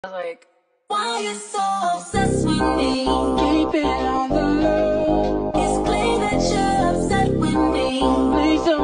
Like, why you so obsessed with me? Keep it on the low. It's clear that you're upset with me. Please don't